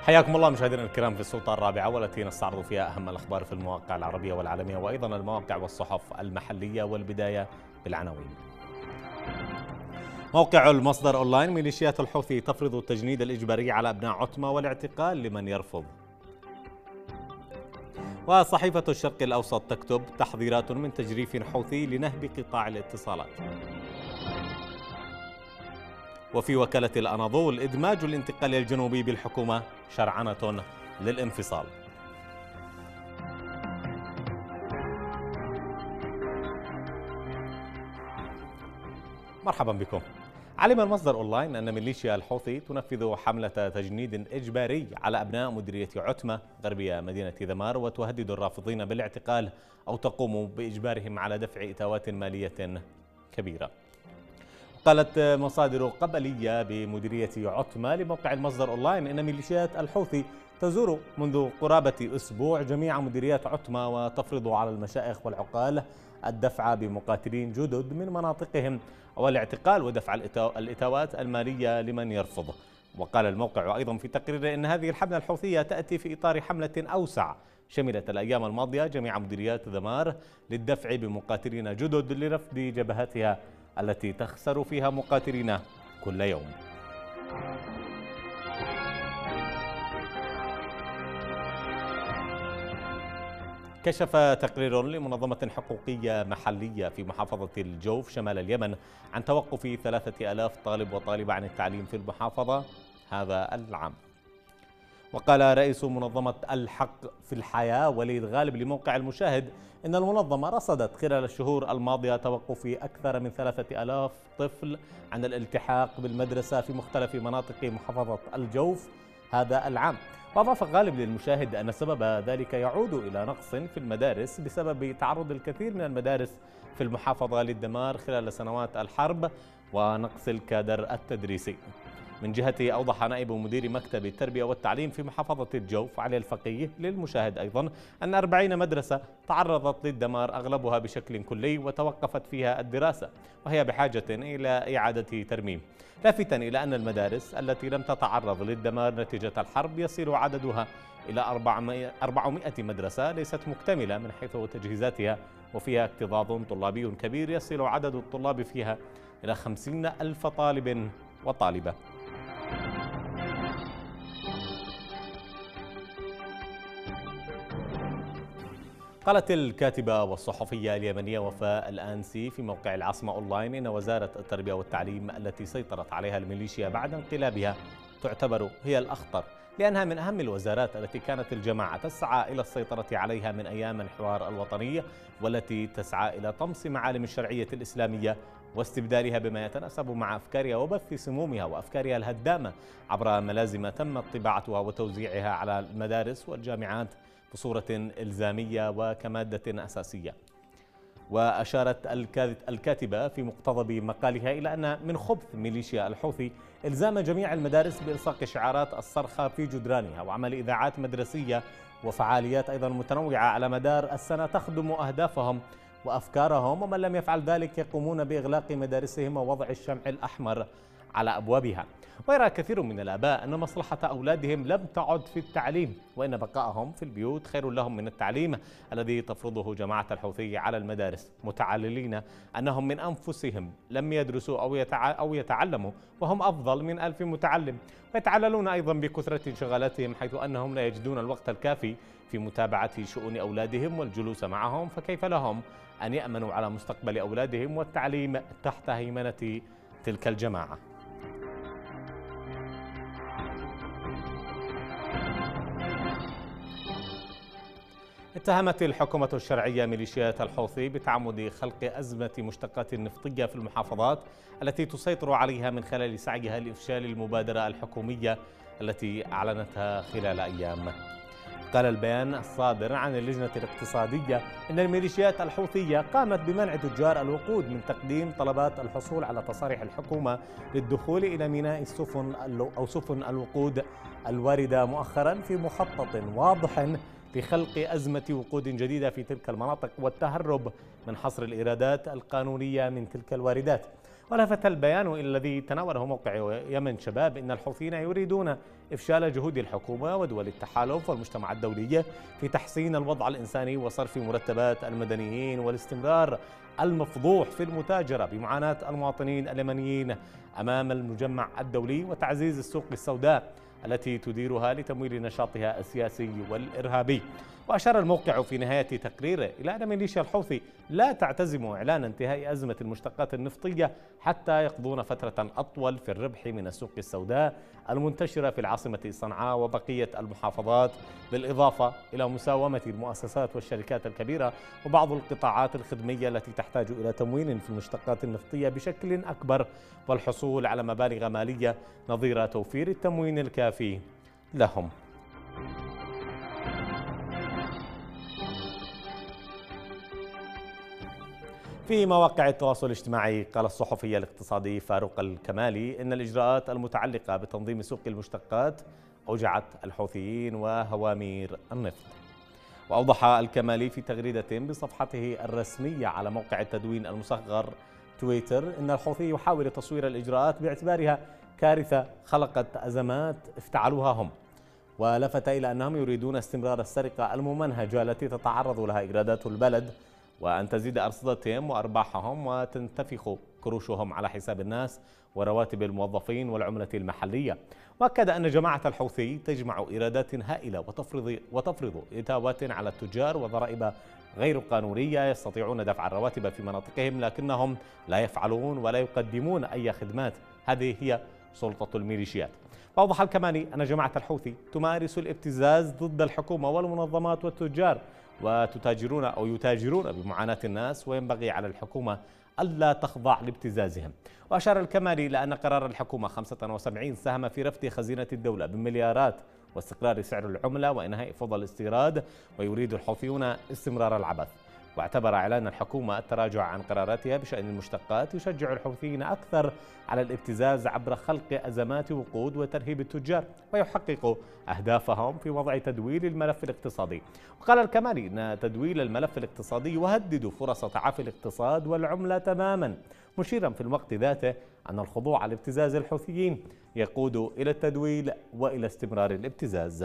حياكم الله مشاهدينا الكرام في السلطة الرابعة، والتي نستعرض فيها أهم الأخبار في المواقع العربية والعالمية وأيضا المواقع والصحف المحلية. والبداية بالعناوين. موقع المصدر أونلاين: ميليشيات الحوثي تفرض التجنيد الإجباري على أبناء عتمة والاعتقال لمن يرفض. وصحيفة الشرق الأوسط تكتب: تحذيرات من تجريف حوثي لنهب قطاع الاتصالات. وفي وكالة الأناضول: إدماج الانتقال الجنوبي بالحكومة شرعنة للانفصال. مرحبا بكم. علم المصدر أونلاين أن ميليشيا الحوثي تنفذ حملة تجنيد إجباري على أبناء مديرية عتمة غربية مدينة ذمار، وتهدد الرافضين بالاعتقال أو تقوم بإجبارهم على دفع إتاوات مالية كبيرة. قالت مصادر قبلية بمديرية عتمة لموقع المصدر أونلاين إن ميليشيات الحوثي تزور منذ قرابة أسبوع جميع مديريات عتمة، وتفرض على المشائخ والعقال الدفع بمقاتلين جدد من مناطقهم والاعتقال ودفع الإتاوات المالية لمن يرفض. وقال الموقع أيضا في تقريره إن هذه الحملة الحوثية تأتي في إطار حملة أوسع شملت الأيام الماضية جميع مديريات ذمار للدفع بمقاتلين جدد لرفض جبهتها التي تخسر فيها مقاتلين كل يوم. كشف تقرير لمنظمة حقوقية محلية في محافظة الجوف شمال اليمن عن توقف 3000 طالب وطالبة عن التعليم في المحافظة هذا العام. وقال رئيس منظمة الحق في الحياة وليد غالب لموقع المشاهد إن المنظمة رصدت خلال الشهور الماضية توقف أكثر من 3000 طفل عن الالتحاق بالمدرسة في مختلف مناطق محافظة الجوف هذا العام. وأضاف غالب للمشاهد أن سبب ذلك يعود إلى نقص في المدارس بسبب تعرض الكثير من المدارس في المحافظة للدمار خلال سنوات الحرب ونقص الكادر التدريسي. من جهته أوضح نائب مدير مكتب التربية والتعليم في محافظة الجوف علي الفقيه للمشاهد أيضا أن 40 مدرسة تعرضت للدمار أغلبها بشكل كلي وتوقفت فيها الدراسة، وهي بحاجة إلى إعادة ترميم، لافتا إلى أن المدارس التي لم تتعرض للدمار نتيجة الحرب يصل عددها إلى 400 مدرسة ليست مكتملة من حيث تجهيزاتها، وفيها اكتظاظ طلابي كبير يصل عدد الطلاب فيها إلى 50,000 طالب وطالبة. قالت الكاتبة والصحفية اليمنية وفاء الآنسي في موقع العاصمة أونلاين إن وزارة التربية والتعليم التي سيطرت عليها الميليشيا بعد انقلابها تعتبر هي الأخطر، لأنها من أهم الوزارات التي كانت الجماعة تسعى إلى السيطرة عليها من أيام الحوار الوطني، والتي تسعى إلى طمس معالم الشرعية الإسلامية واستبدالها بما يتناسب مع أفكارها وبث سمومها وأفكارها الهدامة عبر ملازم تمت طباعتها وتوزيعها على المدارس والجامعات بصورة إلزامية وكمادة أساسية. وأشارت الكاتبة في مقتضب مقالها إلى أن من خبث ميليشيا الحوثي إلزام جميع المدارس بإلصاق شعارات الصرخة في جدرانها وعمل إذاعات مدرسية وفعاليات أيضا متنوعة على مدار السنة تخدم أهدافهم وأفكارهم، ومن لم يفعل ذلك يقومون بإغلاق مدارسهم ووضع الشمع الأحمر على أبوابها. ويرى كثير من الآباء أن مصلحة أولادهم لم تعد في التعليم، وإن بقائهم في البيوت خير لهم من التعليم الذي تفرضه جماعة الحوثي على المدارس، متعللين أنهم من أنفسهم لم يدرسوا أو يتعلموا وهم أفضل من 1000 متعلم، ويتعللون أيضا بكثرة انشغالاتهم حيث أنهم لا يجدون الوقت الكافي في متابعة شؤون أولادهم والجلوس معهم، فكيف لهم أن يأمنوا على مستقبل أولادهم والتعليم تحت هيمنة تلك الجماعة. اتهمت الحكومة الشرعية ميليشيات الحوثي بتعمد خلق أزمة مشتقات نفطية في المحافظات التي تسيطر عليها من خلال سعيها لإفشال المبادرة الحكومية التي أعلنتها خلال أيام. قال البيان الصادر عن اللجنة الاقتصادية إن الميليشيات الحوثية قامت بمنع تجار الوقود من تقديم طلبات الحصول على تصاريح الحكومة للدخول إلى ميناء سفن الوقود الواردة مؤخرا في مخطط واضح لخلق أزمة وقود جديدة في تلك المناطق والتهرب من حصر الإيرادات القانونية من تلك الواردات. ولفت البيان إلى الذي تناوله موقع يمن شباب إن الحوثيين يريدون إفشال جهود الحكومة ودول التحالف والمجتمع الدولي في تحسين الوضع الإنساني وصرف مرتبات المدنيين، والاستمرار المفضوح في المتاجرة بمعاناة المواطنين اليمنيين أمام المجمع الدولي، وتعزيز السوق السوداء التي تديرها لتمويل نشاطها السياسي والإرهابي. وأشار الموقع في نهاية تقريره إلى أن ميليشيا الحوثي لا تعتزم إعلان انتهاء أزمة المشتقات النفطية حتى يقضون فترة أطول في الربح من السوق السوداء المنتشرة في العاصمة صنعاء وبقية المحافظات، بالإضافة إلى مساومة المؤسسات والشركات الكبيرة وبعض القطاعات الخدمية التي تحتاج إلى تموين في المشتقات النفطية بشكل أكبر، والحصول على مبالغ مالية نظير توفير التموين الكافي لهم. في مواقع التواصل الاجتماعي قال الصحفي الاقتصادي فاروق الكمالي إن الإجراءات المتعلقة بتنظيم سوق المشتقات أوجعت الحوثيين وهوامير النفط. وأوضح الكمالي في تغريدة بصفحته الرسمية على موقع التدوين المصغر تويتر إن الحوثي يحاول تصوير الإجراءات باعتبارها كارثة خلقت أزمات افتعلوها هم، ولفت إلى أنهم يريدون استمرار السرقة الممنهجة التي تتعرض لها إيرادات البلد، وأن تزيد أرصدتهم وأرباحهم وتنتفخ كروشهم على حساب الناس ورواتب الموظفين والعملة المحلية. وأكد أن جماعة الحوثي تجمع إيرادات هائلة وتفرض إتاوات على التجار وضرائب غير قانونية يستطيعون دفع الرواتب في مناطقهم، لكنهم لا يفعلون ولا يقدمون أي خدمات. هذه هي سلطة الميليشيات. وأوضح الكمالي أن جماعة الحوثي تمارس الابتزاز ضد الحكومة والمنظمات والتجار يتاجرون بمعاناة الناس، وينبغي على الحكومة ألا تخضع لابتزازهم. وأشار الكمالي إلى أن قرار الحكومة 75 ساهم في رفد خزينة الدولة بمليارات واستقرار سعر العملة وإنهاء فضل الاستيراد، ويريد الحوثيون استمرار العبث. واعتبر إعلان الحكومة التراجع عن قراراتها بشأن المشتقات يشجع الحوثيين أكثر على الابتزاز عبر خلق أزمات وقود وترهيب التجار، ويحقق أهدافهم في وضع تدويل الملف الاقتصادي. وقال الكمالي أن تدويل الملف الاقتصادي يهدد فرص تعافي الاقتصاد والعملة تماما، مشيرا في الوقت ذاته أن الخضوع لابتزاز الحوثيين يقود إلى التدويل وإلى استمرار الابتزاز.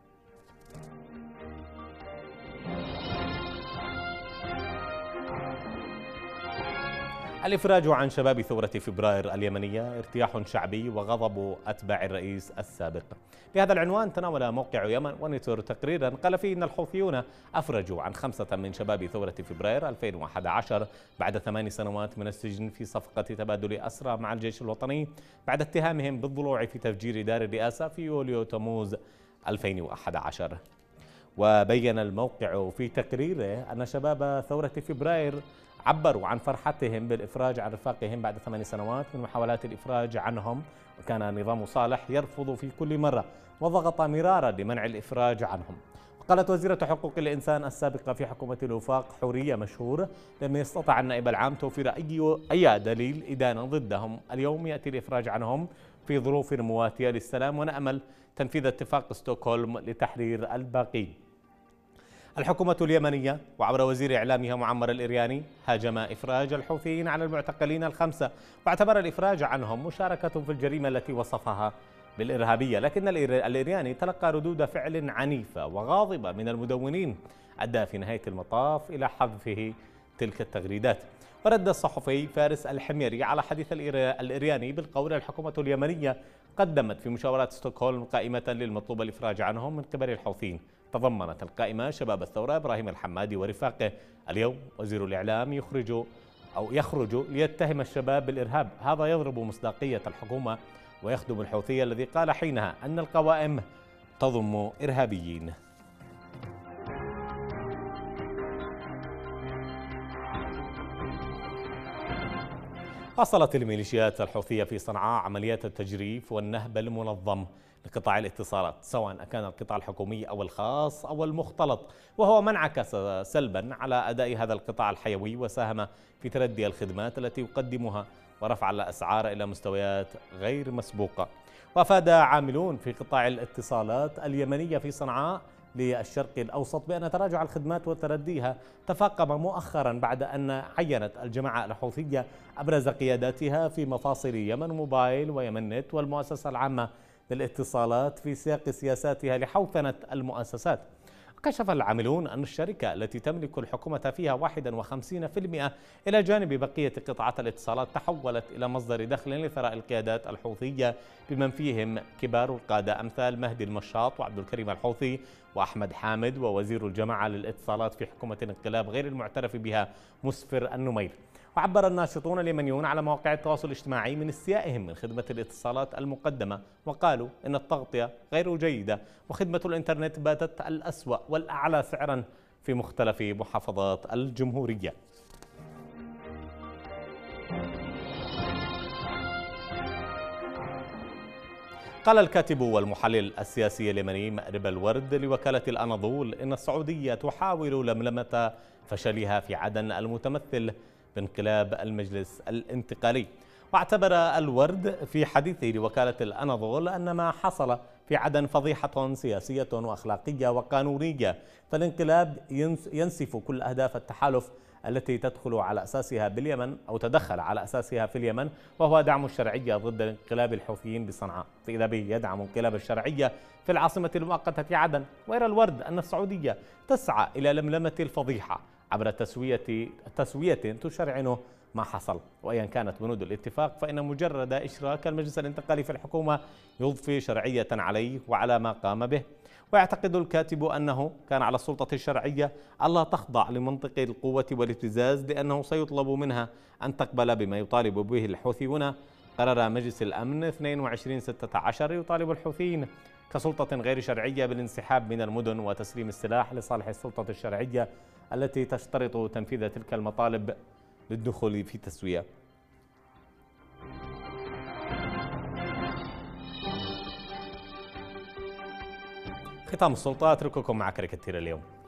الإفراج عن شباب ثورة فبراير اليمنية، ارتياح شعبي وغضب أتباع الرئيس السابق. بهذا العنوان تناول موقع يمن ونيتور تقريرا قال فيه إن الحوثيون أفرجوا عن 5 من شباب ثورة فبراير 2011 بعد 8 سنوات من السجن في صفقة تبادل أسرى مع الجيش الوطني، بعد اتهامهم بالضلوع في تفجير دار الرئاسة في يوليو تموز 2011. وبين الموقع في تقريره أن شباب ثورة فبراير عبروا عن فرحتهم بالإفراج عن رفاقهم بعد 8 سنوات من محاولات الإفراج عنهم، وكان نظام صالح يرفض في كل مرة وضغط مرارا لمنع الإفراج عنهم. وقالت وزيرة حقوق الإنسان السابقة في حكومة الوفاق حورية مشهور لم يستطع النائب العام توفير أي دليل إدانة ضدهم. اليوم يأتي الإفراج عنهم في ظروف مواتية للسلام، ونأمل تنفيذ اتفاق ستوكهولم لتحرير الباقين. الحكومة اليمنية وعبر وزير إعلامها معمر الإرياني هاجم إفراج الحوثيين على المعتقلين ال5، واعتبر الإفراج عنهم مشاركة في الجريمة التي وصفها بالإرهابية، لكن الإرياني تلقى ردود فعل عنيفة وغاضبة من المدونين أدى في نهاية المطاف إلى حذفه تلك التغريدات. ورد الصحفي فارس الحميري على حديث الإرياني بالقول الحكومة اليمنية قدمت في مشاورات ستوكهولم قائمة للمطلوب الإفراج عنهم من قبل الحوثيين، تضمنت القائمة شباب الثورة إبراهيم الحمادي ورفاقه. اليوم وزير الإعلام يخرج ليتهم الشباب بالإرهاب، هذا يضرب مصداقية الحكومة ويخدم الحوثي الذي قال حينها أن القوائم تضم إرهابيين. واصلت الميليشيات الحوثية في صنعاء عمليات التجريف والنهب المنظم لقطاع الاتصالات، سواء كان القطاع الحكومي أو الخاص أو المختلط، وهو ما انعكس سلبا على أداء هذا القطاع الحيوي وساهم في تردي الخدمات التي يقدمها ورفع الأسعار إلى مستويات غير مسبوقة. وأفاد عاملون في قطاع الاتصالات اليمنية في صنعاء للشرق الأوسط بأن تراجع الخدمات وترديها تفاقم مؤخرا بعد أن عينت الجماعة الحوثية أبرز قياداتها في مفاصل يمن موبايل ويمن نت والمؤسسة العامة للاتصالات في سياق سياساتها لحوثنة المؤسسات. كشف العاملون أن الشركة التي تملك الحكومة فيها 51% إلى جانب بقية قطاعات الاتصالات تحولت إلى مصدر دخل لثراء القيادات الحوثية، بمن فيهم كبار القادة أمثال مهدي المشاط وعبد الكريم الحوثي وأحمد حامد ووزير الجماعة للاتصالات في حكومة الانقلاب غير المعترف بها مسفر النمير. وعبر الناشطون اليمنيون على مواقع التواصل الاجتماعي من استيائهم من خدمة الاتصالات المقدمة، وقالوا إن التغطية غير جيدة وخدمة الإنترنت باتت الأسوأ والأعلى سعرا في مختلف محافظات الجمهورية. قال الكاتب والمحلل السياسي اليمني مأرب الورد لوكالة الأناضول إن السعودية تحاول لملمة فشلها في عدن المتمثل بانقلاب المجلس الانتقالي. واعتبر الورد في حديثه لوكالة الأناضول أن ما حصل في عدن فضيحة سياسية وأخلاقية وقانونية، فالانقلاب ينسف كل أهداف التحالف التي تدخل على أساسها باليمن أو تدخل على أساسها في اليمن، وهو دعم الشرعية ضد انقلاب الحوثيين بصنعاء، فإذا به يدعم انقلاب الشرعية في العاصمة المؤقتة عدن. ويرى الورد أن السعودية تسعى إلى لملمة الفضيحة عبر تسوية تشرعنه ما حصل. وأيا كانت بنود الاتفاق فإن مجرد إشراك المجلس الانتقالي في الحكومة يضفي شرعية عليه وعلى ما قام به. ويعتقد الكاتب أنه كان على السلطة الشرعية ألا تخضع لمنطق القوة والابتزاز، لأنه سيطلب منها أن تقبل بما يطالب به الحوثيون. قرر مجلس الأمن 22/16 يطالب الحوثيين كسلطة غير شرعية بالانسحاب من المدن وتسليم السلاح لصالح السلطة الشرعية التي تشترط تنفيذ تلك المطالب للدخول في تسوية. ختام السلطة، أترككم مع كاريكاتير اليوم.